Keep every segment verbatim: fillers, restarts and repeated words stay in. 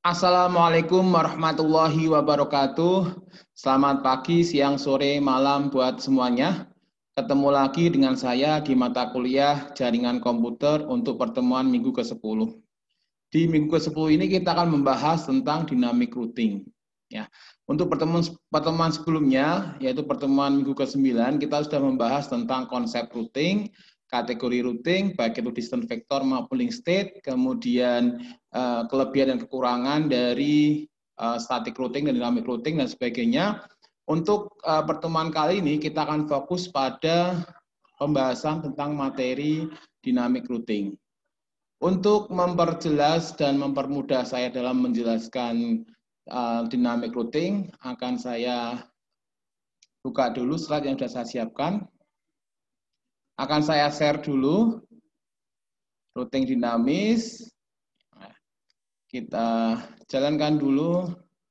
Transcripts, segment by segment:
Assalamualaikum warahmatullahi wabarakatuh. Selamat pagi, siang, sore, malam buat semuanya. Ketemu lagi dengan saya di mata kuliah Jaringan Komputer untuk pertemuan minggu ke sepuluh. Di minggu ke sepuluh ini kita akan membahas tentang dynamic routing. Ya. Untuk pertemuan pertemuan sebelumnya, yaitu pertemuan minggu ke sembilan, kita sudah membahas tentang konsep routing, kategori routing, baik itu distance vector maupun link state, kemudian uh, kelebihan dan kekurangan dari uh, static routing dan dynamic routing dan sebagainya. Untuk uh, pertemuan kali ini kita akan fokus pada pembahasan tentang materi dynamic routing. Untuk memperjelas dan mempermudah saya dalam menjelaskan uh, dynamic routing, akan saya buka dulu slide yang sudah saya siapkan. Akan saya share dulu routing dinamis. Kita jalankan dulu.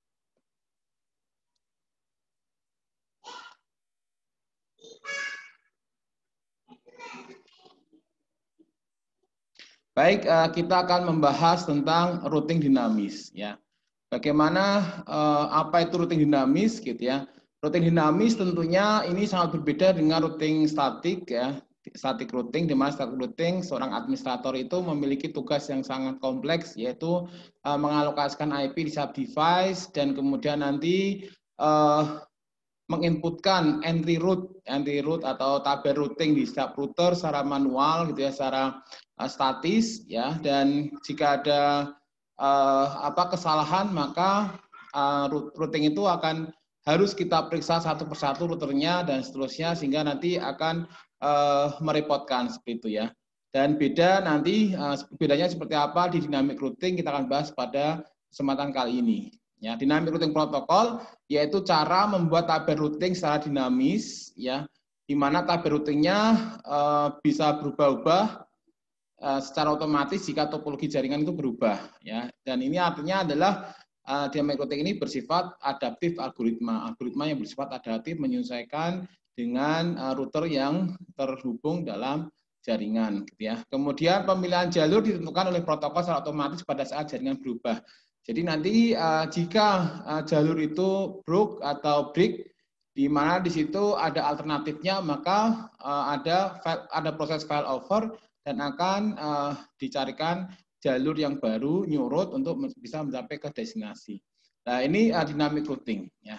Baik, kita akan membahas tentang routing dinamis, ya. Bagaimana apa itu routing dinamis, gitu ya? Routing dinamis tentunya ini sangat berbeda dengan routing statik, ya. Static routing, di mana static routing seorang administrator itu memiliki tugas yang sangat kompleks, yaitu uh, mengalokasikan I P di setiap device dan kemudian nanti uh, menginputkan entry root, entry root atau tabel routing di setiap router secara manual, gitu ya, secara uh, statis, ya. Dan jika ada uh, apa kesalahan, maka uh, routing itu akan harus kita periksa satu persatu routernya dan seterusnya, sehingga nanti akan Uh, merepotkan seperti itu, ya. Dan beda nanti uh, bedanya seperti apa di dynamic routing kita akan bahas pada kesempatan kali ini. Ya, dynamic routing protokol yaitu cara membuat tabel routing secara dinamis, ya, di mana tabel routingnya uh, bisa berubah-ubah uh, secara otomatis jika topologi jaringan itu berubah, ya. Dan ini artinya adalah uh, dynamic routing ini bersifat adaptif algoritma, algoritma yang bersifat adaptif menyesuaikan dengan uh, router yang terhubung dalam jaringan, gitu ya. Kemudian pemilihan jalur ditentukan oleh protokol secara otomatis pada saat jaringan berubah. Jadi nanti uh, jika uh, jalur itu broke atau break, di mana di situ ada alternatifnya, maka uh, ada file, ada proses failover dan akan uh, dicarikan jalur yang baru, new route, untuk bisa mencapai ke destinasi. Nah, ini uh, dynamic routing, ya.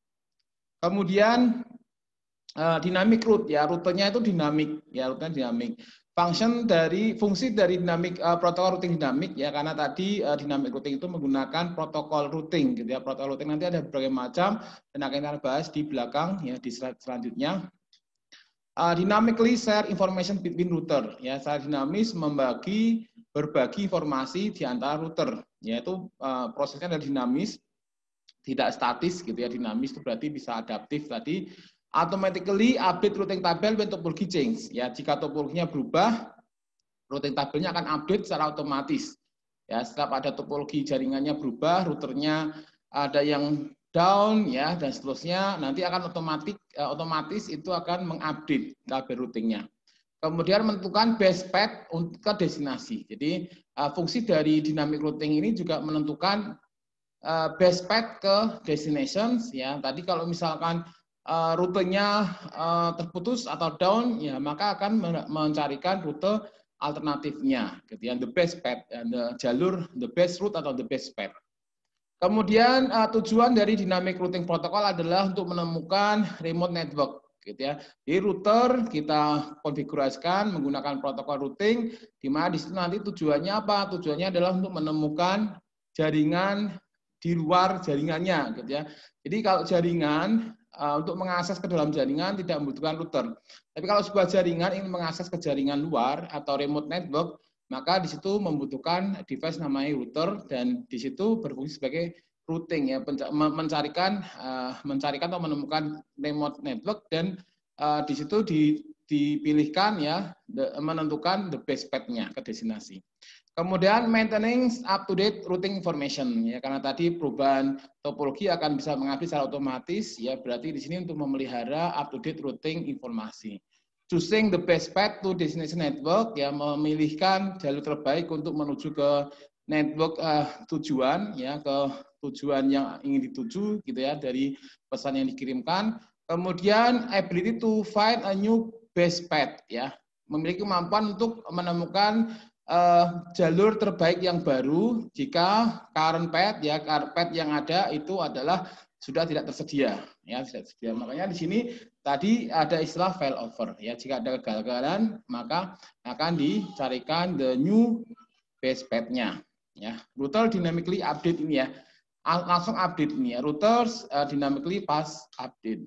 Kemudian Uh, dynamic route, ya, rutenya itu dinamik, ya, rutenya dinamik. Function dari fungsi dari dinamik uh, protokol routing dinamik, ya, karena tadi uh, dynamic routing itu menggunakan protokol routing, gitu ya. Protokol routing nanti ada berbagai macam dan akan kita bahas di belakang, ya, di slide selanjutnya. Uh, dynamically share information between router, ya, secara dinamis membagi berbagi informasi di antara router, yaitu uh, prosesnya adalah dinamis, tidak statis, gitu ya. Dinamis itu berarti bisa adaptif tadi. Automatically update routing tabel when topology change. Ya, jika topologinya berubah, routing tabelnya akan update secara otomatis. Ya, setiap ada topologi jaringannya berubah, routernya ada yang down, ya, dan seterusnya, nanti akan otomatis otomatis itu akan mengupdate tabel routingnya. Kemudian menentukan best path untuk ke destinasi. Jadi fungsi dari dynamic routing ini juga menentukan best path ke destinations, ya. Tadi kalau misalkan Uh, rutenya uh, terputus atau down, ya, maka akan mencarikan rute alternatifnya, gitu ya, the best path, the jalur the best route atau the best path. Kemudian uh, tujuan dari dynamic routing protokol adalah untuk menemukan remote network, gitu ya. Di router kita konfigurasikan menggunakan protokol routing, di mana di situ nanti tujuannya apa? Tujuannya adalah untuk menemukan jaringan di luar jaringannya, gitu ya. Jadi kalau jaringan Uh, untuk mengakses ke dalam jaringan tidak membutuhkan router. Tapi kalau sebuah jaringan ingin mengakses ke jaringan luar atau remote network, maka di situ membutuhkan device namanya router, dan di situ berfungsi sebagai routing, ya, mencarikan uh, mencarikan atau menemukan remote network, dan uh, di situ di, dipilihkan, ya, the, menentukan the best path-nya ke destinasi. Kemudian maintenance up to date routing information, ya, karena tadi perubahan topologi akan bisa mengupdate secara otomatis, ya, berarti di sini untuk memelihara up to date routing informasi. Choosing the best path to destination network, ya, memilihkan jalur terbaik untuk menuju ke network uh, tujuan ya ke tujuan yang ingin dituju gitu ya dari pesan yang dikirimkan. Kemudian ability to find a new best path ya, memiliki kemampuan untuk menemukan uh, jalur terbaik yang baru jika current path ya current path yang ada itu adalah sudah tidak tersedia ya tidak tersedia. Makanya di sini tadi ada istilah failover ya, jika ada kegagalan maka akan dicarikan the new best path-nya ya. Router dynamically update ini ya, langsung update ini ya, routers uh, dynamically pass update.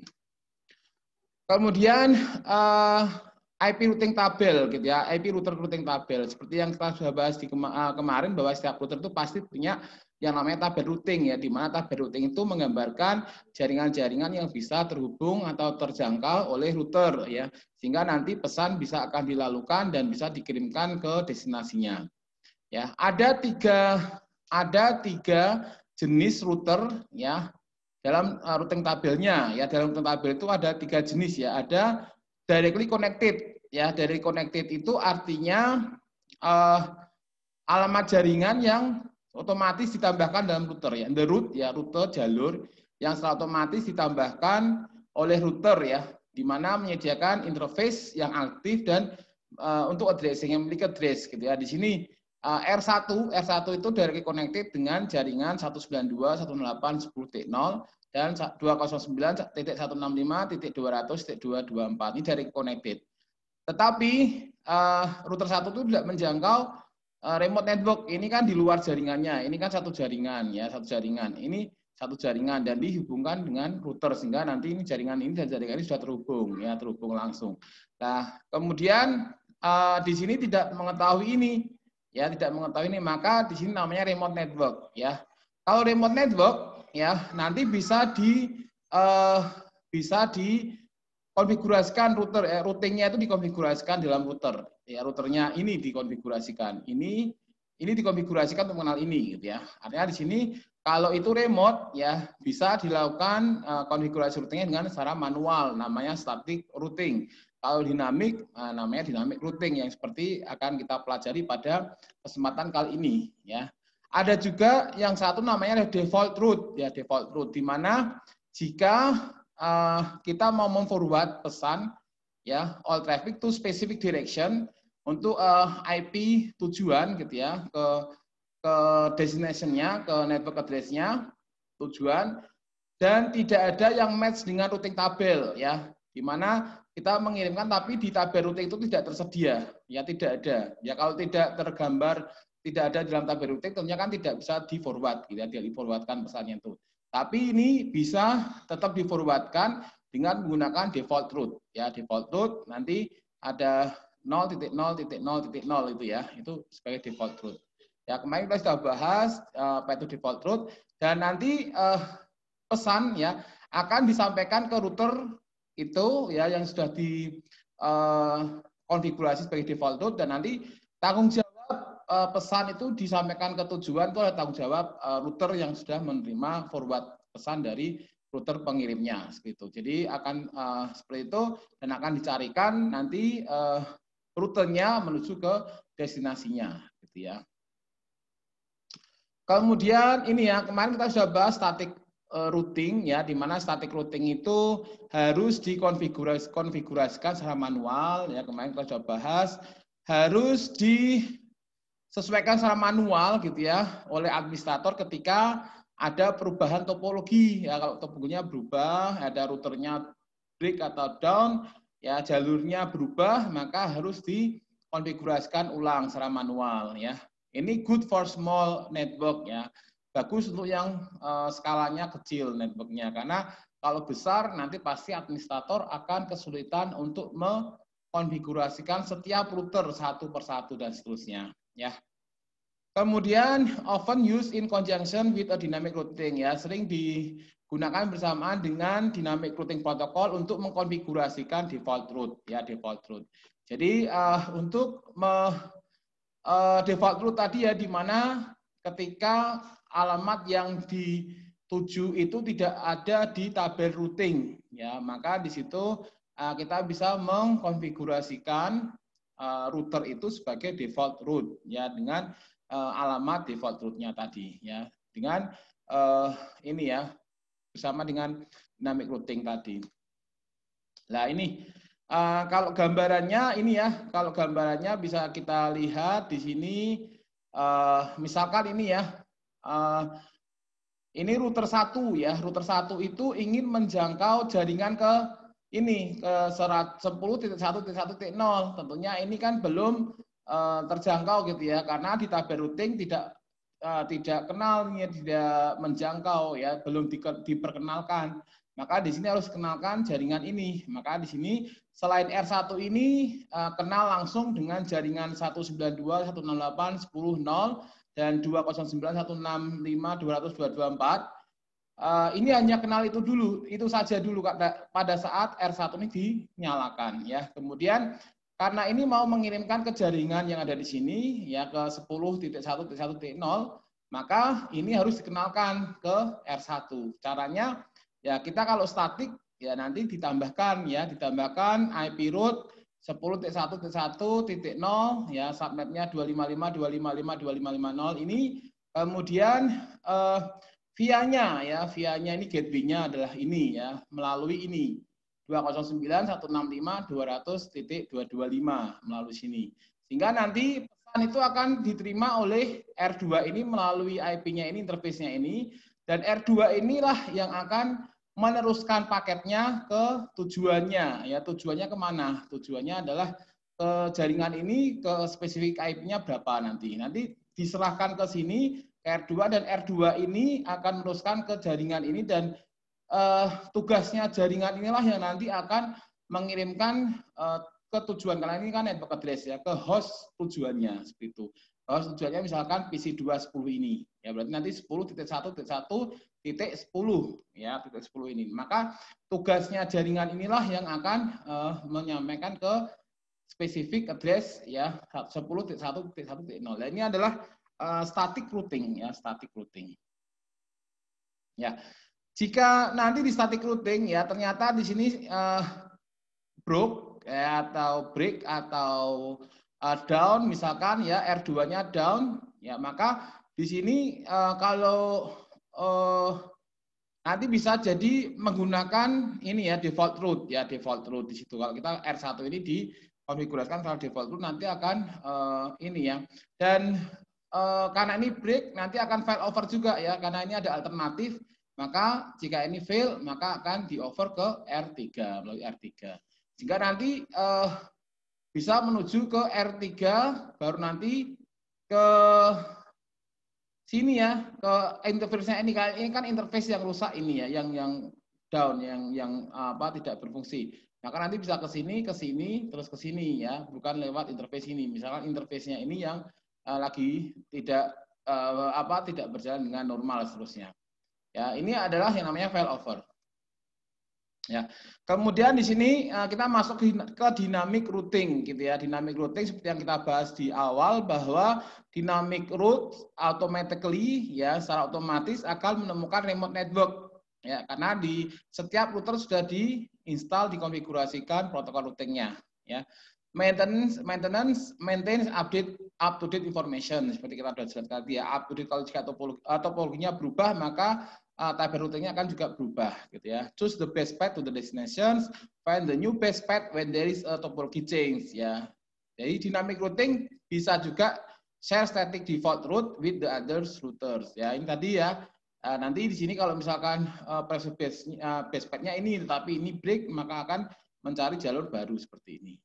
Kemudian uh, I P routing tabel gitu ya, I P router routing tabel seperti yang kita sudah bahas di kema uh, kemarin bahwa setiap router itu pasti punya yang namanya tabel routing ya, di mana tabel routing itu menggambarkan jaringan-jaringan yang bisa terhubung atau terjangkau oleh router ya, sehingga nanti pesan bisa akan dilalukan dan bisa dikirimkan ke destinasinya. Ya, ada tiga ada tiga jenis router ya dalam uh, routing tabelnya ya. Dalam routing tabel itu ada tiga jenis ya. Ada directly connected ya. Directly connected itu artinya uh, alamat jaringan yang otomatis ditambahkan dalam router ya. The route ya, rute jalur yang secara otomatis ditambahkan oleh router ya, di mana menyediakan interface yang aktif dan uh, untuk addressing yang memiliki address gitu ya. Di sini uh, R satu R satu itu directly connected dengan jaringan seratus sembilan puluh dua titik satu delapan titik sepuluh titik nol dan dua nol sembilan titik seratus enam puluh lima titik dua ratus titik dua ratus dua puluh empat. Ini directly connected. Tetapi uh, router satu itu tidak menjangkau uh, remote network. Ini kan di luar jaringannya. Ini kan satu jaringan ya, satu jaringan. Ini satu jaringan dan dihubungkan dengan router sehingga nanti ini jaringan ini dan jaringan ini sudah terhubung ya, terhubung langsung. Nah, kemudian uh, di sini tidak mengetahui ini ya, tidak mengetahui ini, maka di sini namanya remote network ya. Kalau remote network ya nanti bisa di uh, bisa di konfigurasikan router eh, routingnya itu dikonfigurasikan dalam router ya, routernya ini dikonfigurasikan ini ini dikonfigurasikan untuk mengenal ini gitu ya. Artinya di sini kalau itu remote ya bisa dilakukan uh, konfigurasi routingnya dengan secara manual, namanya static routing. Kalau dinamik uh, namanya dynamic routing yang seperti akan kita pelajari pada kesempatan kali ini ya. Ada juga yang satu namanya default route ya, default route di mana jika Uh, kita mau memforward pesan ya all traffic to specific direction untuk uh, I P tujuan gitu ya ke ke destination-nya, ke network address-nya tujuan, dan tidak ada yang match dengan routing tabel ya, di mana kita mengirimkan tapi di tabel routing itu tidak tersedia ya, tidak ada ya. Kalau tidak tergambar, tidak ada dalam tabel routing tentunya kan tidak bisa di forward gitu ya, dia di forwardkan pesannya itu. Tapi ini bisa tetap diforwardkan dengan menggunakan default route ya, default route nanti ada nol titik nol titik nol titik nol itu ya, itu sebagai default route. Ya, kemarin kita sudah bahas uh, apa itu default route, dan nanti uh, pesan ya akan disampaikan ke router itu ya yang sudah dikonfigurasi uh, sebagai default route, dan nanti tanggung jawab pesan itu disampaikan ke tujuan itu adalah tanggung jawab uh, router yang sudah menerima forward pesan dari router pengirimnya gitu. Jadi akan uh, seperti itu dan akan dicarikan nanti uh, rutenya menuju ke destinasinya gitu ya. Kemudian ini ya, kemarin kita sudah bahas static uh, routing ya, di mana static routing itu harus dikonfigurasikan secara manual ya. Kemarin kita sudah bahas harus di sesuaikan secara manual gitu ya oleh administrator ketika ada perubahan topologi ya. Kalau topologinya berubah, ada routernya break atau down ya, jalurnya berubah, maka harus dikonfigurasikan ulang secara manual ya. Ini good for small network ya, bagus untuk yang uh, skalanya kecil networknya, karena kalau besar nanti pasti administrator akan kesulitan untuk mengkonfigurasikan setiap router satu persatu dan seterusnya ya. Kemudian often used in conjunction with a dynamic routing ya, sering digunakan bersamaan dengan dynamic routing protocol untuk mengkonfigurasikan default route ya, default route. Jadi uh, untuk me, uh, default route tadi ya, di mana ketika alamat yang dituju itu tidak ada di tabel routing ya, maka di situ uh, kita bisa mengkonfigurasikan uh, router itu sebagai default route ya, dengan uh, alamat default root-nya tadi ya dengan uh, ini ya bersama dengan dynamic routing tadi. Nah ini uh, kalau gambarannya ini ya kalau gambarannya bisa kita lihat di sini uh, misalkan ini ya uh, ini router satu ya router satu itu ingin menjangkau jaringan ke ini ke sepuluh titik satu titik satu titik nol. Tentunya ini kan belum uh, terjangkau gitu ya karena di tabel routing tidak uh, tidak kenal tidak menjangkau ya belum di, diperkenalkan. Maka di sini harus kenalkan jaringan ini. Maka di sini selain R satu ini uh, kenal langsung dengan jaringan seratus sembilan puluh dua, seratus enam puluh delapan, sepuluh nol dan dua nol sembilan, seratus enam puluh lima, dua nol dua dua empat. Uh, ini hanya kenal itu dulu, itu saja dulu pada saat R satu ini dinyalakan ya. Kemudian karena ini mau mengirimkan ke jaringan yang ada di sini ya ke sepuluh titik satu titik satu titik nol, maka ini harus dikenalkan ke R satu. Caranya ya kita kalau statik ya nanti ditambahkan ya, ditambahkan I P root sepuluh titik satu titik satu titik nol ya, subnetnya dua lima lima dua lima lima dua lima lima nol ini. Kemudian eh, via-nya ya, via-nya ini gateway-nya adalah ini ya, melalui ini dua nol sembilan satu enam lima dua ratus titik dua dua lima melalui sini. Sehingga nanti pesan itu akan diterima oleh R dua ini melalui I P-nya ini, interface-nya ini, dan R dua inilah yang akan meneruskan paketnya ke tujuannya ya. Tujuannya kemana? Tujuannya adalah ke jaringan ini, ke spesifik I P-nya berapa nanti. Nanti diserahkan ke sini R dua dan R dua ini akan meneruskan ke jaringan ini dan uh, tugasnya jaringan inilah yang nanti akan mengirimkan uh, ke tujuan kalian ini kan network address ya, ke host tujuannya seperti itu. Host tujuannya misalkan P C dua sepuluh ini ya, berarti nanti sepuluh titik satu titik satu titik sepuluh ya, titik sepuluh ini. Maka tugasnya jaringan inilah yang akan uh, menyampaikan ke spesifik address ya sepuluh titik satu titik satu titik nol. Nah, ini adalah Uh, static routing ya, static routing. Ya, jika nanti di static routing ya ternyata di sini uh, broke ya, atau break atau uh, down misalkan ya R dua-nya down ya, maka di sini uh, kalau uh, nanti bisa jadi menggunakan ini ya default root ya, default root di situ. Kalau kita R satu ini dikonfigurasikan kalau default root nanti akan uh, ini ya. Dan Uh, karena ini break nanti akan fail over juga ya, karena ini ada alternatif, maka jika ini fail maka akan di over ke R tiga melalui R tiga, sehingga nanti uh, bisa menuju ke R tiga baru nanti ke sini ya, ke interface-nya ini. Ini kan interface yang rusak ini ya, yang yang down, yang yang apa tidak berfungsi. Maka nanti bisa ke sini, ke sini, terus ke sini ya, bukan lewat interface ini. Misalkan interface-nya ini yang Uh, lagi tidak uh, apa tidak berjalan dengan normal seterusnya. Ya, ini adalah yang namanya failover. Ya. Kemudian di sini uh, kita masuk ke, ke dynamic routing gitu ya. Dynamic routing seperti yang kita bahas di awal bahwa dynamic route automatically ya secara otomatis akan menemukan remote network ya, karena di setiap router sudah diinstal dikonfigurasikan protokol routingnya ya. Maintenance, maintenance, maintenance, update, up to date information seperti kita sudah jelaskan tadi ya. Up to date kalau jika topologi, topologinya berubah maka uh, tabel routingnya akan juga berubah gitu ya. Choose the best path to the destinations, find the new best path when there is a topology change ya. Jadi dynamic routing bisa juga share static default route with the other routers ya. Ini tadi ya. Uh, nanti di sini kalau misalkan uh, base uh, best path-nya ini tetapi ini break maka akan mencari jalur baru seperti ini.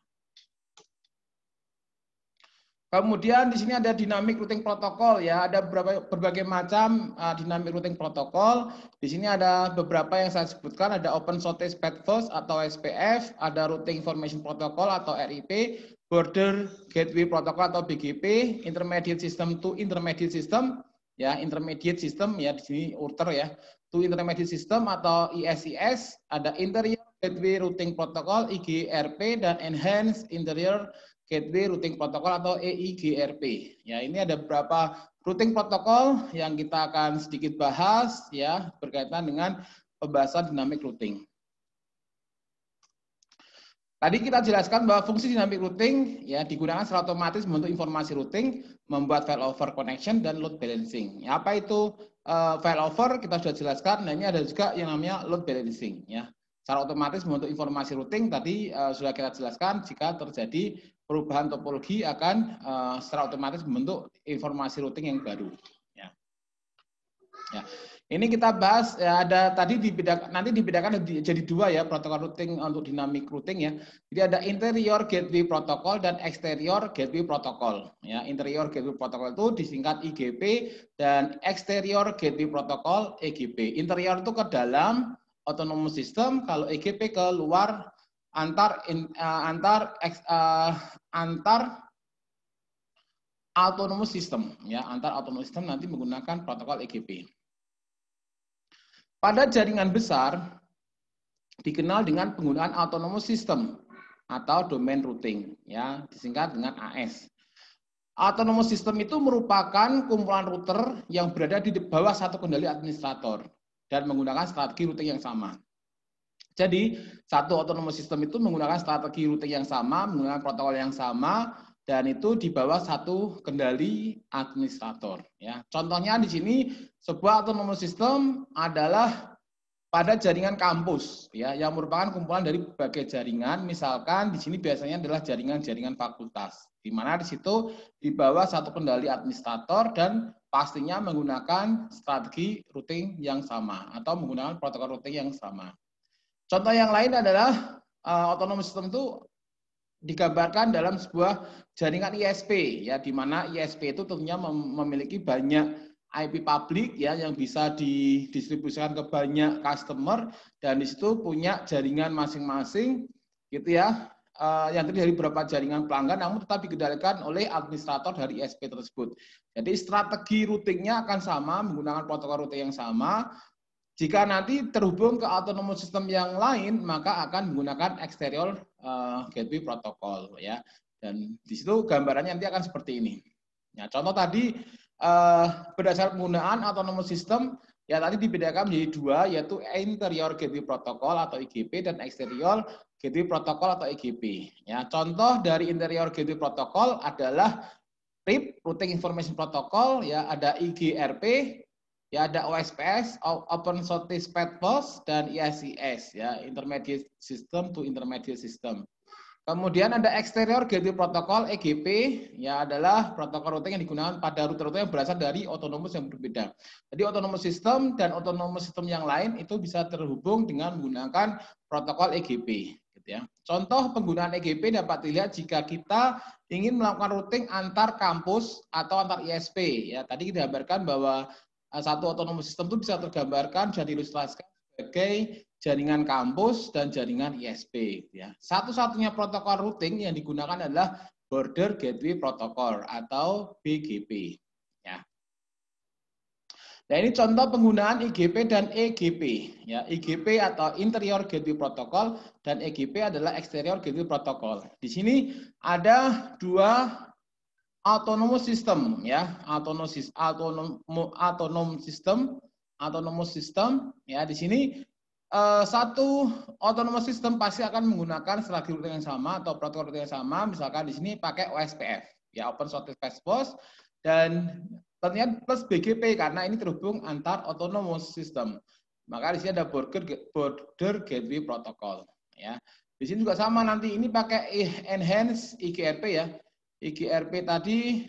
Kemudian di sini ada dynamic routing protokol ya, ada beberapa berbagai macam uh, dynamic routing protokol. Di sini ada beberapa yang saya sebutkan, ada Open Shortest Path First atau S P F, ada Routing Information Protocol atau R I P, Border Gateway Protocol atau B G P, Intermediate System to Intermediate System ya, Intermediate System ya di sini router ya, to Intermediate System atau I S I S, ada Interior Gateway Routing Protocol I G R P dan Enhanced Interior Gateway Routing Protocol atau E I G R P. Ya, ini ada beberapa routing protokol yang kita akan sedikit bahas ya berkaitan dengan pembahasan dynamic routing. Tadi kita jelaskan bahwa fungsi dynamic routing ya digunakan secara otomatis membentuk informasi routing, membuat failover connection dan load balancing. Ya, apa itu uh, failover? Kita sudah jelaskan. Nah, ini ada juga yang namanya load balancing ya. Secara otomatis membentuk informasi routing tadi uh, sudah kita jelaskan jika terjadi perubahan topologi akan uh, secara otomatis membentuk informasi routing yang baru. Ya. Ya. Ini kita bahas ya, ada tadi dibedakan nanti dibedakan jadi dua ya protokol routing untuk dynamic routing ya. Jadi ada interior gateway protocol dan exterior gateway protocol. Ya, interior gateway protocol itu disingkat I G P dan exterior gateway protocol E G P. Interior itu ke dalam autonomous system, kalau E G P ke luar antar in, uh, antar uh, antar autonomous system ya, antar autonomous system nanti menggunakan protokol E G P. Pada jaringan besar dikenal dengan penggunaan autonomous system atau domain routing ya, disingkat dengan A S. Autonomous system itu merupakan kumpulan router yang berada di bawah satu kendali administrator dan menggunakan strategi routing yang sama. Jadi, satu autonomous system itu menggunakan strategi routing yang sama, menggunakan protokol yang sama, dan itu di bawah satu kendali administrator. Ya, contohnya di sini sebuah autonomous system adalah pada jaringan kampus, ya, yang merupakan kumpulan dari berbagai jaringan. Misalkan di sini biasanya adalah jaringan-jaringan fakultas, di mana di situ di bawah satu kendali administrator dan pastinya menggunakan strategi routing yang sama atau menggunakan protokol routing yang sama. Contoh yang lain adalah uh, autonomous system itu digambarkan dalam sebuah jaringan I S P ya, di mana I S P itu tentunya memiliki banyak I P public ya yang bisa didistribusikan ke banyak customer dan di situ punya jaringan masing-masing gitu ya, uh, yang terdiri dari beberapa jaringan pelanggan namun tetap dikendalikan oleh administrator dari I S P tersebut. Jadi strategi routingnya akan sama, menggunakan protokol routing yang sama. Jika nanti terhubung ke autonomous system yang lain, maka akan menggunakan exterior uh, gateway protocol ya. Dan di situ gambarannya nanti akan seperti ini. Ya, contoh tadi uh, berdasarkan penggunaan autonomous system ya tadi dibedakan menjadi dua, yaitu interior gateway protocol atau I G P dan exterior gateway protocol atau I G P. Ya, contoh dari interior gateway protocol adalah R I P, Routing Information Protocol, ya ada I G R P. Ya ada O S P S, Open Shortlisted Path, dan I S I S, ya Intermediate System to Intermediate System. Kemudian ada Exterior Gateway Protocol E G P, ya adalah protokol routing yang digunakan pada router-router yang berasal dari autonomous yang berbeda. Jadi autonomous system dan autonomous system yang lain itu bisa terhubung dengan menggunakan protokol E G P. Gitu ya. Contoh penggunaan E G P dapat dilihat jika kita ingin melakukan routing antar kampus atau antar I S P. Ya tadi kita gambarkan bahwa satu autonomous system itu bisa tergambarkan, bisa diilustrasikan sebagai jaringan kampus dan jaringan I S P. Ya. Satu-satunya protokol routing yang digunakan adalah Border Gateway Protocol atau B G P. Ya. Nah ini contoh penggunaan I G P dan E G P. Ya, I G P atau Interior Gateway Protocol dan E G P adalah Exterior Gateway Protocol. Di sini ada dua autonomous system ya, autonomous autonom autonom system, autonomous system ya di sini eh, satu autonomous system pasti akan menggunakan strategi routing yang sama atau protokol routing yang sama. Misalkan di sini pakai O S P F ya, Open Shortlisted Path, dan tentunya plus B G P karena ini terhubung antar autonomous system. Maka di sini ada border border gateway protocol ya. Di sini juga sama nanti ini pakai enhance I G R P ya. I G R P tadi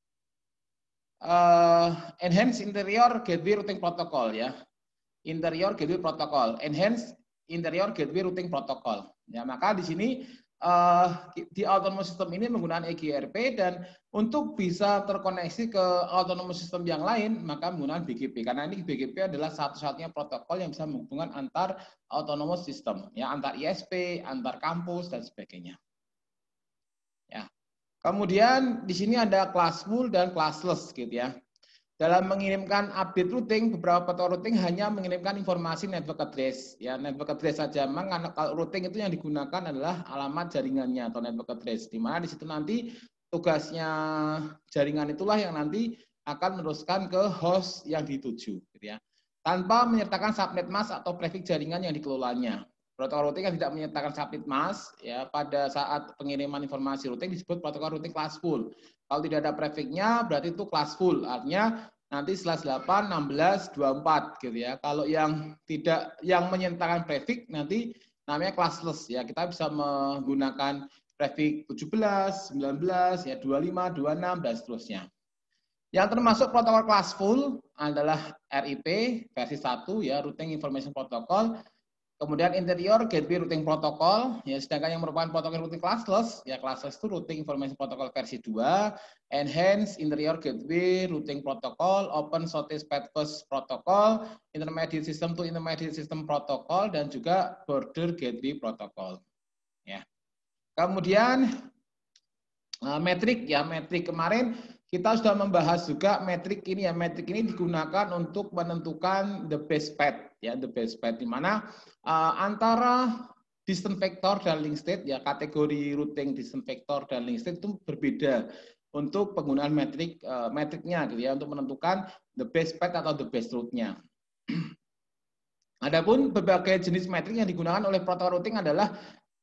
uh, enhance interior gateway routing protocol ya, interior gateway protocol, enhance interior gateway routing protocol. Ya maka di sini uh, di autonomous system ini menggunakan I G R P dan untuk bisa terkoneksi ke autonomous system yang lain maka menggunakan B G P karena ini B G P adalah satu-satunya protokol yang bisa menghubungkan antar autonomous system ya, antar I S P, antar kampus dan sebagainya. Ya. Kemudian di sini ada classful dan classless gitu ya. Dalam mengirimkan update routing, beberapa protokol routing hanya mengirimkan informasi network address. Ya, network address saja. Memang kalau routing itu yang digunakan adalah alamat jaringannya atau network address. Di mana di situ nanti tugasnya jaringan itulah yang nanti akan meneruskan ke host yang dituju, gitu ya. Tanpa menyertakan subnet mask atau prefix jaringan yang dikelolanya. Protokol routing yang tidak menyertakan subnet mask ya pada saat pengiriman informasi routing disebut protokol routing classful. Kalau tidak ada prefixnya berarti itu classful. Artinya nanti slash delapan, enam belas, dua puluh empat gitu ya. Kalau yang tidak yang menyertakan prefix nanti namanya classless ya. Kita bisa menggunakan prefix tujuh belas, sembilan belas, ya dua puluh lima, dua puluh enam dan seterusnya. Yang termasuk protokol classful adalah R I P versi satu ya, Routing Information Protocol. Kemudian interior gateway routing protocol, ya sedangkan yang merupakan protokol routing classless, ya classless itu routing information protocol versi dua, enhanced interior gateway routing protocol, open shortest path first protocol, intermediate system to intermediate system protocol, dan juga border gateway protocol. Ya. Kemudian metrik ya, metrik kemarin kita sudah membahas juga metrik ini ya, metrik ini digunakan untuk menentukan the best path ya, the best path di mana uh, antara distance vector dan link state ya, kategori routing distance vector dan link state itu berbeda untuk penggunaan metrik uh, metriknya gitu ya, untuk menentukan the best path atau the best route-nya. Adapun berbagai jenis metrik yang digunakan oleh protokol routing adalah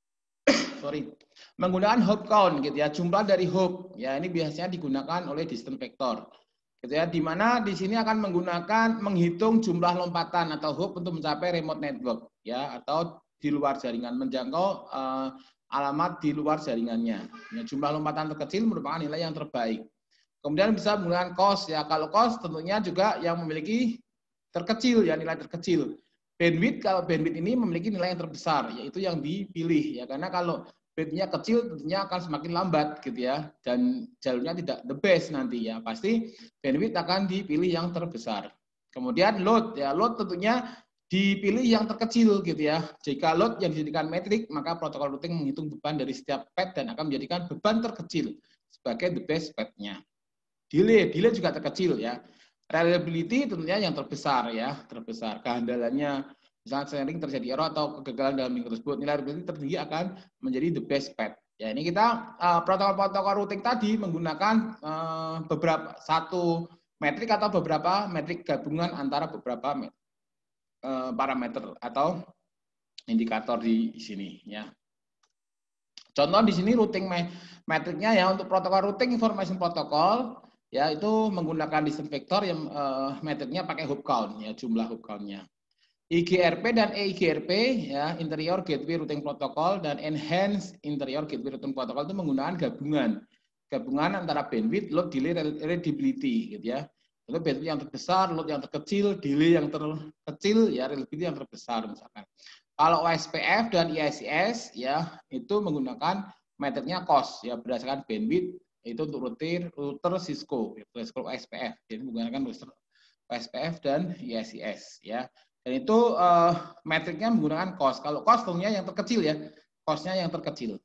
sorry, menggunakan hop count gitu ya, jumlah dari hop. Ya, ini biasanya digunakan oleh distance vector. Gitu ya, di mana di sini akan menggunakan menghitung jumlah lompatan atau hop untuk mencapai remote network ya, atau di luar jaringan, menjangkau uh, alamat di luar jaringannya. Ya, jumlah lompatan terkecil merupakan nilai yang terbaik. Kemudian bisa menggunakan cost ya. Kalau cost tentunya juga yang memiliki terkecil ya, nilai terkecil. Bandwidth, kalau bandwidth ini memiliki nilai yang terbesar, yaitu yang dipilih ya, karena kalau bandwidth-nya kecil tentunya akan semakin lambat gitu ya, dan jalurnya tidak the best nanti ya, pasti bandwidth akan dipilih yang terbesar. Kemudian load ya, load tentunya dipilih yang terkecil gitu ya. Jika load yang dijadikan metrik, maka protokol routing menghitung beban dari setiap path dan akan menjadikan beban terkecil sebagai the best path-nya. Delay, delay juga terkecil ya. Reliability tentunya yang terbesar ya, terbesar. Kehandalannya, misalnya sering terjadi error atau kegagalan dalam link tersebut, nilai reliability tertinggi akan menjadi the best path. Ya, ini kita protokol-protokol uh, routing tadi menggunakan uh, beberapa satu metrik atau beberapa metrik gabungan antara beberapa uh, parameter atau indikator di sini ya. Contoh di sini routing metriknya ya, untuk protokol routing information protocol ya, itu menggunakan distance vector yang uh, metriknya pakai hop count ya, jumlah hop count-nya. I G R P dan E I G R P ya, interior gateway routing protocol dan enhanced interior gateway routing protocol itu menggunakan gabungan gabungan antara bandwidth, load, delay, reliability gitu ya. Itu bandwidth yang terbesar, load yang terkecil, delay yang terkecil ya, reliability yang terbesar misalkan. Kalau O S P F dan I S S ya, itu menggunakan metriknya cost ya, berdasarkan bandwidth, itu untuk router router Cisco, Cisco O S P F, jadi menggunakan router O S P F dan I S S ya. Dan itu uh, metriknya menggunakan cost. Kalau cost tentunya yang terkecil ya, costnya yang terkecil.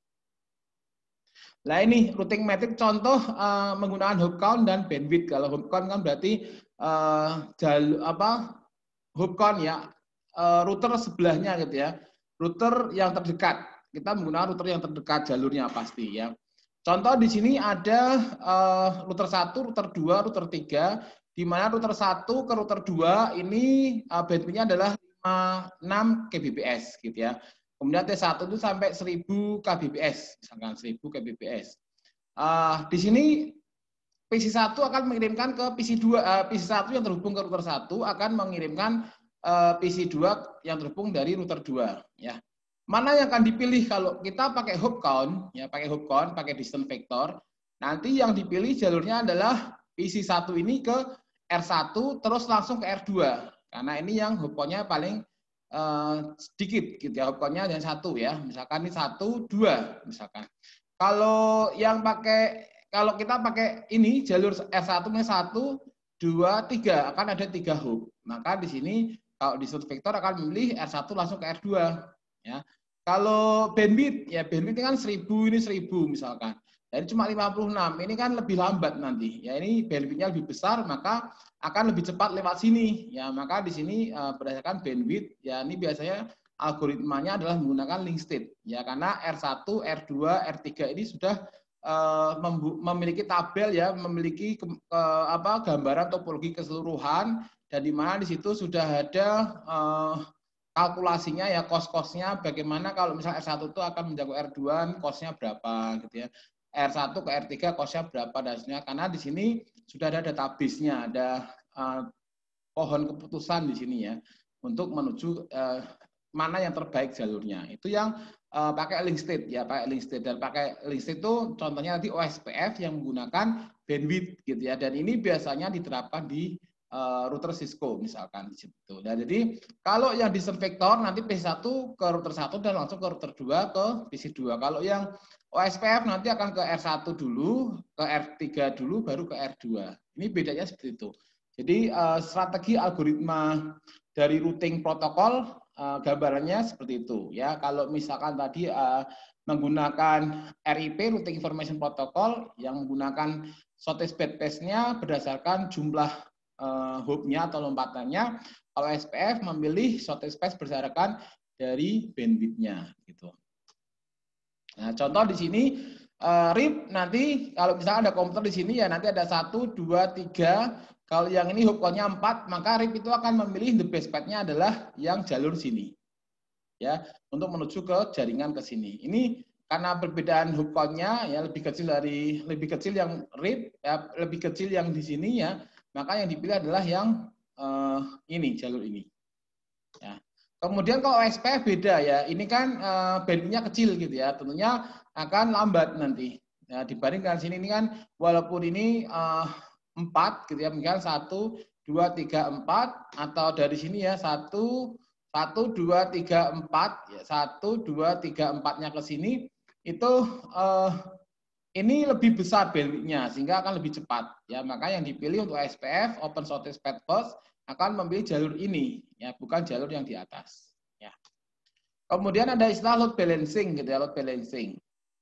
Nah ini routing metrik contoh uh, menggunakan hop count dan bandwidth. Kalau hop count kan berarti uh, jalur apa hop count ya, uh, router sebelahnya gitu ya, router yang terdekat. Kita menggunakan router yang terdekat jalurnya pasti ya. Contoh di sini ada uh, router satu, router dua, router tiga, di mana router satu ke router dua ini uh, bandwidth-nya adalah lima puluh enam kilobits gitu ya. Kemudian T satu itu sampai seribu kilobits, misalkan seribu kilobits. Uh, di sini P C satu akan mengirimkan ke P C dua, uh, P C satu yang terhubung ke router satu akan mengirimkan uh, P C dua yang terhubung dari router dua ya. Mana yang akan dipilih kalau kita pakai hop count, ya pakai hop count, pakai distance vector, nanti yang dipilih jalurnya adalah P C satu ini ke R satu terus langsung ke R dua, karena ini yang hop count-nya paling uh, sedikit gitu ya, hop count-nya yang satu ya, misalkan ini satu, dua misalkan. Kalau yang pakai, kalau kita pakai ini jalur R satu nya satu, dua, tiga, akan ada tiga hop, maka di sini kalau distance vector akan memilih R satu langsung ke R dua. Ya, kalau bandwidth ya, bandwidth ini kan seribu, ini seribu misalkan, jadi cuma lima puluh enam, ini kan lebih lambat nanti ya, ini bandwidthnya lebih besar maka akan lebih cepat lewat sini ya, maka di sini uh, berdasarkan bandwidth ya, ini biasanya algoritmanya adalah menggunakan link state ya, karena R satu, R dua, R tiga ini sudah uh, memiliki tabel ya, memiliki ke, uh, apa gambaran topologi keseluruhan, dan di mana di situ sudah ada uh, kalkulasinya ya, kos-kosnya bagaimana kalau misalnya R satu itu akan menjangkau R dua, kosnya berapa gitu ya. R satu ke R tiga kosnya berapa dan sebagainya. Karena di sini sudah ada database-nya, ada uh, pohon keputusan di sini ya untuk menuju uh, mana yang terbaik jalurnya. Itu yang uh, pakai link state ya, pakai link state dan pakai link state itu contohnya nanti O S P F yang menggunakan bandwidth gitu ya. Dan ini biasanya diterapkan di Uh, router Cisco misalkan di situ. Nah, jadi kalau yang distant vector nanti P C satu ke router satu dan langsung ke router dua ke P C dua. Kalau yang O S P F nanti akan ke R satu dulu, ke R tiga dulu, baru ke R dua. Ini bedanya seperti itu. Jadi uh, strategi algoritma dari routing protokol uh, gambarannya seperti itu ya. Kalau misalkan tadi uh, menggunakan R I P routing information protocol yang menggunakan shortest path-nya berdasarkan jumlah Uh, hub-nya atau lompatannya. Kalau S P F memilih shortest path berdasarkan dari bandwidth-nya gitu. Nah, contoh di sini uh, R I P nanti kalau misalnya ada komputer di sini ya nanti ada satu, dua, tiga. Kalau yang ini hub call-nya empat, maka R I P itu akan memilih the best path-nya adalah yang jalur sini. Ya, untuk menuju ke jaringan ke sini. Ini karena perbedaan hub call-nya ya lebih kecil dari lebih kecil yang R I P ya, lebih kecil yang di sini ya. Maka yang dipilih adalah yang uh, ini, jalur ini. Ya. Kemudian kalau O S P F beda ya, ini kan uh, bandwidth-nya kecil gitu ya, tentunya akan lambat nanti. Ya, dibandingkan sini ini kan walaupun ini uh, empat gitu ya, misalkan satu, dua, tiga, empat, atau dari sini ya satu, satu, dua, tiga, empat, ya satu, dua, tiga, empatnya ke sini itu uh, ini lebih besar bandwidth-nya sehingga akan lebih cepat ya. Maka yang dipilih untuk O S P F open shortest path first akan memilih jalur ini ya, bukan jalur yang di atas ya. Kemudian ada istilah load balancing gitu ya, load balancing.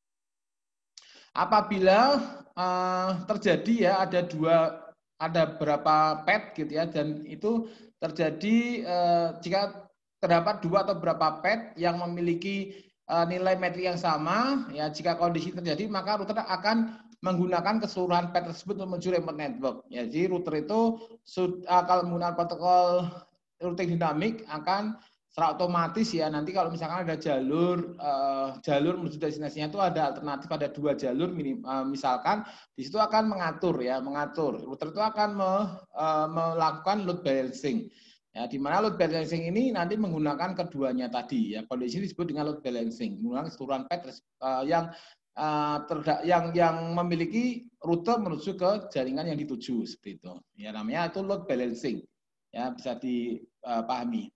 Apabila uh, terjadi ya ada dua ada berapa path gitu ya, dan itu terjadi uh, jika terdapat dua atau berapa path yang memiliki nilai metrik yang sama ya, jika kondisi terjadi maka router akan menggunakan keseluruhan path tersebut untuk menuju remote network ya. Jadi router itu kalau menggunakan protokol routing dinamik akan secara otomatis ya, nanti kalau misalkan ada jalur uh, jalur menuju destinasinya itu ada alternatif, ada dua jalur minim, uh, misalkan di situ akan mengatur ya, mengatur router itu akan me, uh, melakukan load balancing. Ya, di mana load balancing ini nanti menggunakan keduanya tadi ya, kondisi disebut dengan load balancing, menggunakan keseluruhan path uh, yang uh, terda yang yang memiliki rute menuju ke jaringan yang dituju seperti itu. Ya, namanya itu load balancing. Ya, bisa dipahami.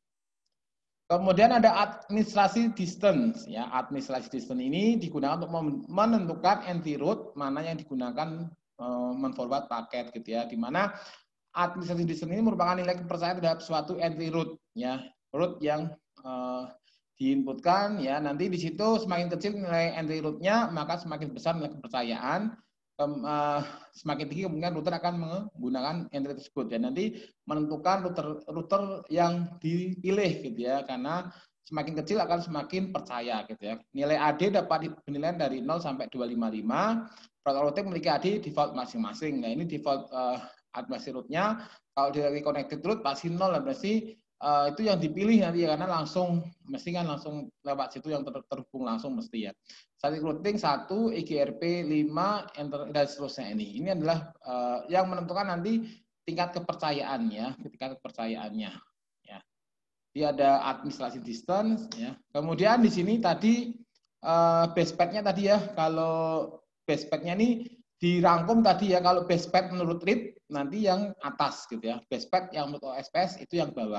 Kemudian ada administrasi distance ya, administrasi distance ini digunakan untuk menentukan entry route mana yang digunakan uh, menforward paket gitu ya, di mana administrasi distance ini merupakan nilai kepercayaan terhadap suatu entry route ya, route yang uh, diinputkan ya, nanti di situ semakin kecil nilai entry route-nya maka semakin besar nilai kepercayaan, um, uh, semakin tinggi kemungkinan router akan menggunakan entry tersebut ya, nanti menentukan router router yang dipilih gitu ya, karena semakin kecil akan semakin percaya gitu ya. Nilai A D dapat penilaian dari nol sampai dua ratus lima puluh lima. Protokol routing memiliki A D default masing-masing. Nah, ini default uh, administrasi route-nya. Kalau dari connected route pasti nol, berarti uh, itu yang dipilih nanti ya, karena langsung mesti kan langsung lewat situ yang ter terhubung langsung mesti ya. Static routing satu, I G R P lima, enter, dan seterusnya ini. Ini adalah uh, yang menentukan nanti tingkat kepercayaannya, tingkat kepercayaannya ya. Jadi ada administrasi distance ya. Kemudian di sini tadi uh, base path-nya tadi ya, kalau base path-nya ini dirangkum tadi ya, kalau base path menurut R I P nanti yang atas gitu ya, base path yang menurut O S P F itu yang bawah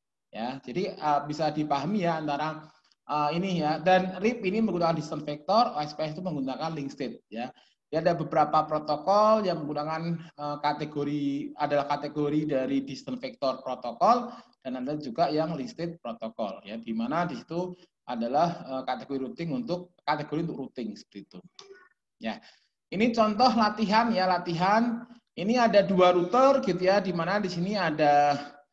ya. Jadi uh, bisa dipahami ya antara uh, ini ya, dan R I P ini menggunakan distance vector, O S P F itu menggunakan link state ya. Jadi ada beberapa protokol yang menggunakan uh, kategori, adalah kategori dari distance vector protokol, dan ada juga yang link state protokol ya, di mana di situ adalah uh, kategori routing untuk kategori untuk routing seperti itu ya. Ini contoh latihan ya, latihan. Ini ada dua router gitu ya, di mana di sini ada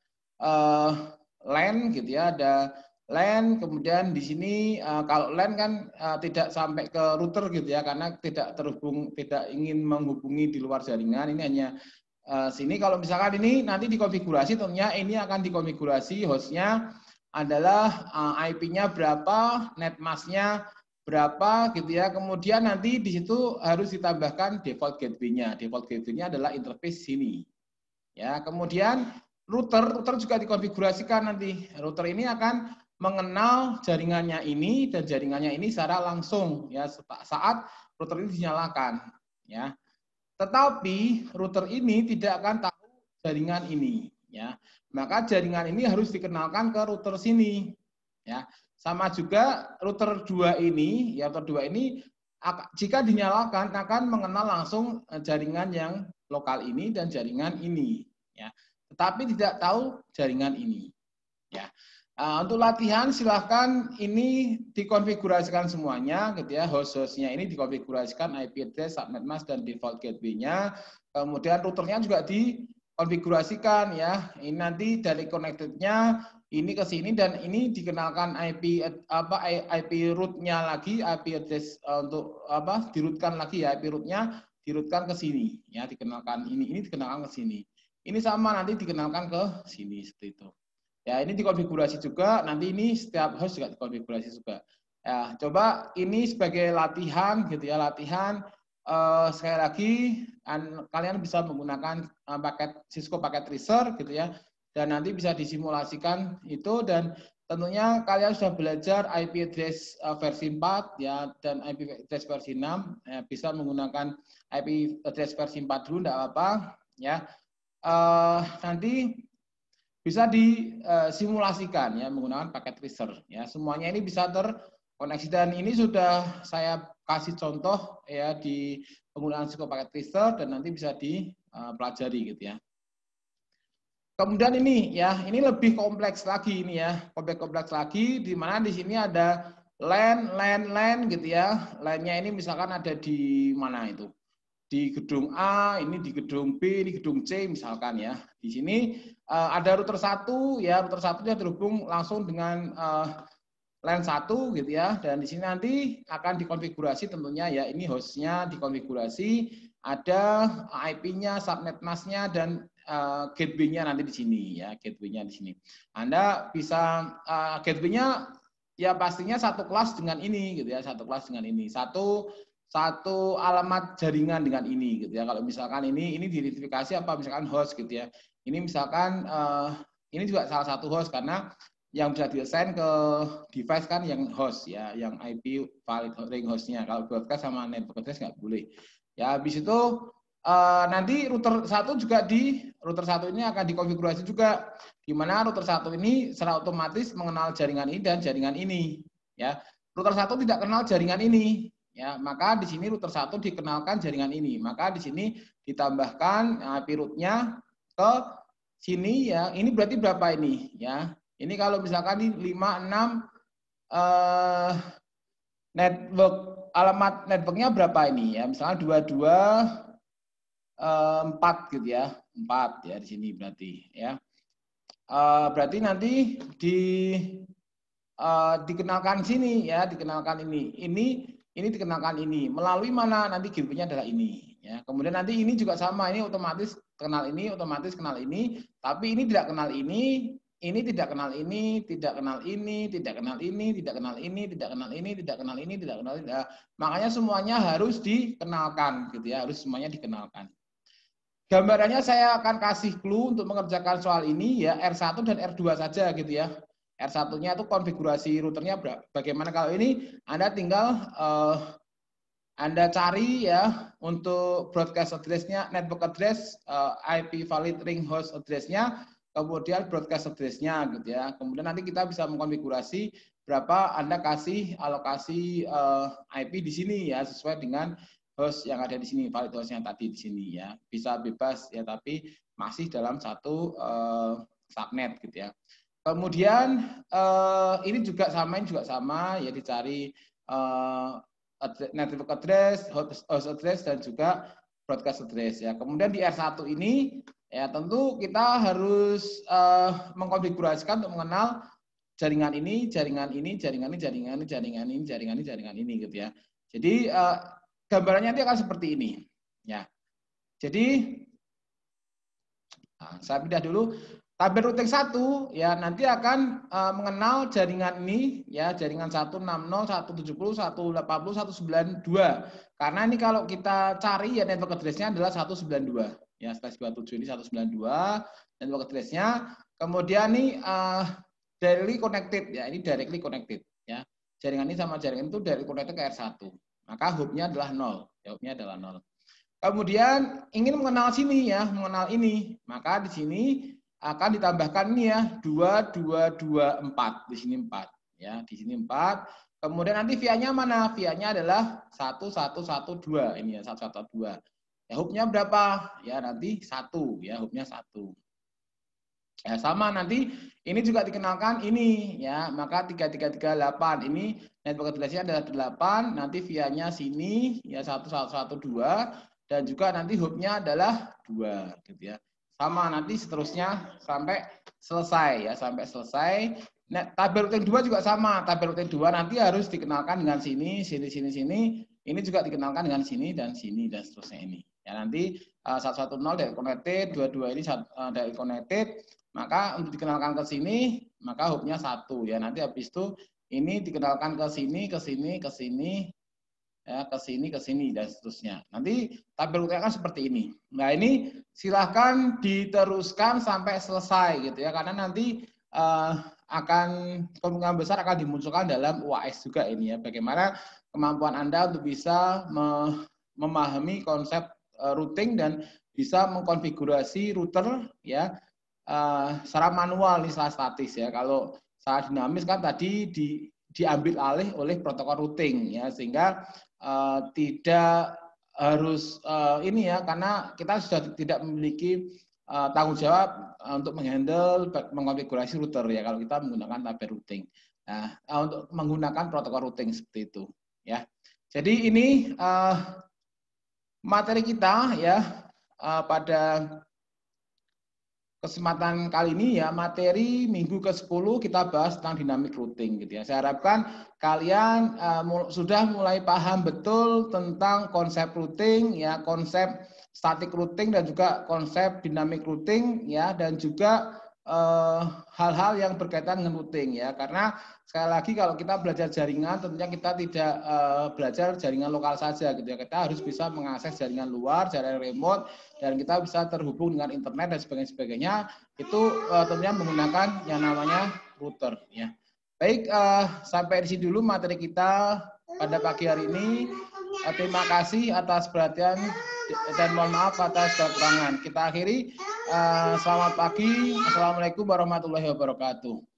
uh, LAN gitu ya, ada LAN, kemudian di sini uh, kalau LAN kan uh, tidak sampai ke router gitu ya, karena tidak terhubung, tidak ingin menghubungi di luar jaringan. Ini hanya uh, sini. Kalau misalkan ini nanti dikonfigurasi, tentunya ini akan dikonfigurasi hostnya adalah uh, I P-nya berapa, net mask-nya berapa gitu ya. Kemudian nanti di situ harus ditambahkan default gateway-nya. Default gateway-nya adalah interface sini. Ya, kemudian router router juga dikonfigurasikan nanti. Router ini akan mengenal jaringannya ini dan jaringannya ini secara langsung ya saat router ini dinyalakan ya. Tetapi router ini tidak akan tahu jaringan ini ya. Maka jaringan ini harus dikenalkan ke router sini ya. Sama juga router dua ini ya, router dua ini jika dinyalakan akan mengenal langsung jaringan yang lokal ini dan jaringan ini ya, tetapi tidak tahu jaringan ini ya. Uh, untuk latihan silahkan ini dikonfigurasikan semuanya gitu ya, host-hostnya ini dikonfigurasikan I P address, subnet mask dan default gateway-nya, kemudian routernya juga dikonfigurasikan ya. Ini nanti dari connected-nya ini ke sini dan ini dikenalkan I P apa I P root-nya lagi, I P address uh, untuk apa dirutkan lagi ya, I P root-nya dirutkan ke sini ya, dikenalkan ini ini dikenalkan ke sini. Ini sama nanti dikenalkan ke sini seperti itu. Ya, ini dikonfigurasi juga, nanti ini setiap host juga dikonfigurasi juga. Ya, coba ini sebagai latihan gitu ya, latihan eh, sekali lagi an, kalian bisa menggunakan eh, paket Cisco paket tracer gitu ya. Dan nanti bisa disimulasikan itu dan tentunya kalian sudah belajar I P address uh, versi empat ya dan I P address versi enam ya, bisa menggunakan I P address versi empat dulu enggak apa-apa ya. Uh, nanti bisa disimulasikan ya menggunakan paket tracer ya. Semuanya ini bisa terkoneksi dan ini sudah saya kasih contoh ya di penggunaan Cisco paket tracer dan nanti bisa dipelajari gitu ya. Kemudian ini ya, ini lebih kompleks lagi ini ya, kompleks-kompleks lagi di mana di sini ada LAN, LAN, LAN gitu ya. LAN-nya ini misalkan ada di mana itu? Di gedung A, ini di gedung B, ini gedung C misalkan ya. Di sini uh, ada router satu ya, router satunya terhubung langsung dengan uh, LAN satu gitu ya. Dan di sini nanti akan dikonfigurasi tentunya ya, ini hostnya dikonfigurasi, ada I P-nya, subnet mask-nya dan uh, gateway-nya nanti di sini ya, gateway-nya di sini. Anda bisa uh, gateway-nya ya pastinya satu kelas dengan ini gitu ya, satu kelas dengan ini. Satu satu alamat jaringan dengan ini gitu ya. Kalau misalkan ini ini diidentifikasi apa misalkan host gitu ya. Ini misalkan uh, ini juga salah satu host karena yang bisa diassign ke device kan yang host ya, yang I P valid ring hostnya. Kalau broadcast sama network address nggak boleh. Ya habis itu uh, nanti router satu juga di router satu ini akan dikonfigurasi juga di mana router satu ini secara otomatis mengenal jaringan ini dan jaringan ini ya. Router satu tidak kenal jaringan ini. Ya, maka di sini router satu dikenalkan jaringan ini. Maka di sini ditambahkan I P root-nya ke sini ya. Ini berarti berapa ini ya? Ini kalau misalkan ini lima enam eh, network alamat networknya berapa ini ya? Misalnya dua puluh dua eh, empat gitu ya. empat ya di sini berarti ya. Eh, berarti nanti di eh, dikenalkan sini ya, dikenalkan ini. Ini ini dikenalkan ini melalui mana nanti gateway-nya adalah ini ya. Kemudian nanti ini juga sama, ini otomatis kenal ini, otomatis kenal ini, tapi ini tidak kenal ini, ini tidak kenal ini, tidak kenal ini, tidak kenal ini, tidak kenal ini, tidak kenal ini, tidak kenal ini, tidak kenal ini. Nah, makanya semuanya harus dikenalkan gitu ya, harus semuanya dikenalkan. Gambarannya saya akan kasih clue untuk mengerjakan soal ini ya, R satu dan R dua saja gitu ya. R satu-nya itu konfigurasi routernya bagaimana. Kalau ini Anda tinggal uh, Anda cari ya untuk broadcast address-nya, network address, uh, I P valid ring host address-nya, kemudian broadcast address-nya gitu ya. Kemudian nanti kita bisa mengkonfigurasi berapa Anda kasih alokasi uh, I P di sini ya sesuai dengan host yang ada di sini, valid host yang tadi di sini ya. Bisa bebas ya tapi masih dalam satu uh, subnet gitu ya. Kemudian uh, ini juga sama, ini juga sama ya, dicari uh, network address, host address dan juga broadcast address ya. Kemudian di R satu ini ya tentu kita harus uh, mengkonfigurasikan untuk mengenal jaringan ini, jaringan ini, jaringan ini, jaringan ini, jaringan ini, jaringan ini, jaringan ini gitu ya. Jadi uh, gambarannya nanti akan seperti ini ya. Jadi nah, saya pindah dulu. tabel routing satu ya nanti akan uh, mengenal jaringan ini ya, jaringan seratus enam puluh, seratus tujuh puluh, seratus delapan puluh, seratus sembilan puluh dua. Karena ini kalau kita cari ya network address-nya adalah seratus sembilan puluh dua. Ya, slash dua puluh tujuh ini seratus sembilan puluh dua network address-nya. Kemudian nih uh, directly connected ya, ini directly connected ya. Jaringan ini sama jaringan itu directly connected ke R satu. Maka hubnya adalah nol. Ya, hubnya adalah nol. Kemudian ingin mengenal sini ya, mengenal ini. Maka di sini akan ditambahkan ini ya, dua, dua, dua, empat. Di sini empat. Ya, di sini empat. Kemudian nanti via-nya mana? Via-nya adalah satu, satu, satu, dua. Ini ya, satu, satu, dua. Ya, hubnya berapa? Ya, nanti satu. Ya, hubnya satu. Ya, sama nanti ini juga dikenalkan ini ya, maka tiga tiga tiga delapan ini network address-nya adalah delapan, nanti via-nya sini ya satu satu satu dua dan juga nanti hubnya adalah dua gitu ya. Sama nanti seterusnya sampai selesai ya, sampai selesai. Nah, tabel routing dua juga sama, tabel routing dua nanti harus dikenalkan dengan sini, sini sini sini. Ini juga dikenalkan dengan sini dan sini dan seterusnya ini. Ya nanti uh, seratus sepuluh dari connected, dua puluh dua ini uh, dari connected. Maka untuk dikenalkan ke sini, maka hubnya satu ya. Nanti habis itu ini dikenalkan ke sini, ke sini, ke sini, ya, ke sini, ke sini dan seterusnya. Nanti tabel routing akan seperti ini. Nah ini silahkan diteruskan sampai selesai gitu ya, karena nanti uh, akan kemungkinan besar akan dimunculkan dalam U A S juga ini ya. Bagaimana kemampuan Anda untuk bisa me memahami konsep uh, routing dan bisa mengkonfigurasi router ya. Uh, secara manual nih, secara statis ya. Kalau secara dinamis kan tadi di, diambil alih oleh protokol routing ya, sehingga uh, tidak harus uh, ini ya, karena kita sudah tidak memiliki uh, tanggung jawab uh, untuk menghandle mengkonfigurasi router ya kalau kita menggunakan tabel routing. Nah, uh, untuk menggunakan protokol routing seperti itu ya. Jadi ini uh, materi kita ya uh, pada kesempatan kali ini ya, materi minggu ke sepuluh kita bahas tentang dynamic routing gitu ya. Saya harapkan kalian uh, mul sudah mulai paham betul tentang konsep routing ya, konsep static routing dan juga konsep dynamic routing ya, dan juga hal-hal uh, yang berkaitan dengan routing ya. Karena sekali lagi kalau kita belajar jaringan tentunya kita tidak uh, belajar jaringan lokal saja gitu ya. Kita harus bisa mengakses jaringan luar, jaringan remote, dan kita bisa terhubung dengan internet dan sebagainya. Itu uh, tentunya menggunakan yang namanya router ya. Baik, uh, sampai di sini dulu materi kita pada pagi hari ini. Uh, terima kasih atas perhatian dan mohon maaf atas kekurangan. Kita akhiri. Uh, selamat pagi. Assalamualaikum warahmatullahi wabarakatuh.